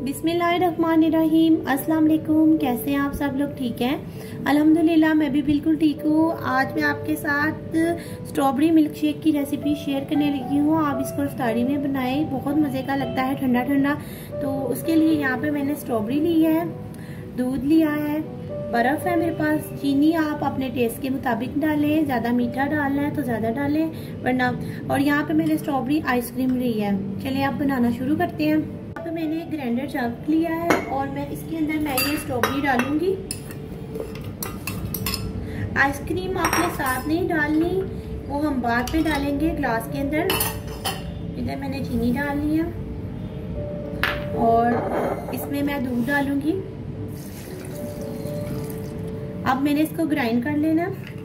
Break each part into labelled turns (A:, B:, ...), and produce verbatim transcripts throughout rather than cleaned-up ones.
A: बिस्मिल्लाहिर्रहमानिर्रहीम। अस्सलाम वालेकुम। कैसे हैं आप सब लोग? ठीक हैं अल्हम्दुलिल्लाह, मैं भी बिल्कुल ठीक हूँ। आज मैं आपके साथ स्ट्रॉबेरी मिल्क शेक की रेसिपी शेयर करने लगी हूँ। आप इसको इफ्तारी में बनाएं, बहुत मज़े का लगता है ठंडा ठंडा। तो उसके लिए यहाँ पे मैंने स्ट्रॉबेरी ली है, दूध लिया है, बर्फ़ है मेरे पास, चीनी आप अपने टेस्ट के मुताबिक डालें, ज़्यादा मीठा डालना है तो ज़्यादा डालें वरना। और यहाँ पे मैंने स्ट्रॉबेरी आइसक्रीम ली है। चलिए आप बनाना शुरू करते हैं। यहाँ पे मैंने एक ग्राइंडर जग लिया है और मैं इसके अंदर मैं ये स्ट्रॉबेरी डालूंगी। आइसक्रीम आपने साथ नहीं डालनी, वो हम बाद में डालेंगे ग्लास के अंदर। इधर मैंने चीनी डाल ली है और इसमें मैं दूध डालूंगी। अब मैंने इसको ग्राइंड कर लेना।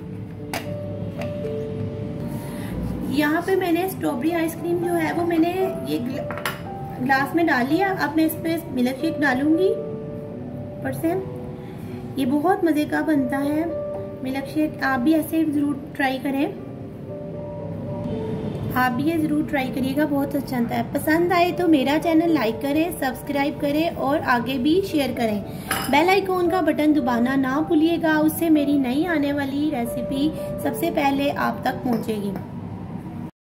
A: यहाँ पे मैंने स्ट्रॉबेरी आइसक्रीम जो है वो मैंने ये ग्लास में डाल लिया। अब मैं इस पे मिल्क शेक डालूंगी ऊपर से। ये बहुत मजे का बनता है मिल्क शेक। आप भी ऐसे जरूर ट्राई करें, आप भी ये जरूर ट्राई करिएगा, बहुत अच्छा बनता है। पसंद आए तो मेरा चैनल लाइक करें, सब्सक्राइब करें और आगे भी शेयर करें। बेल आइकॉन का बटन दबाना ना भूलिएगा, उससे मेरी नई आने वाली रेसिपी सबसे पहले आप तक पहुंचेगी।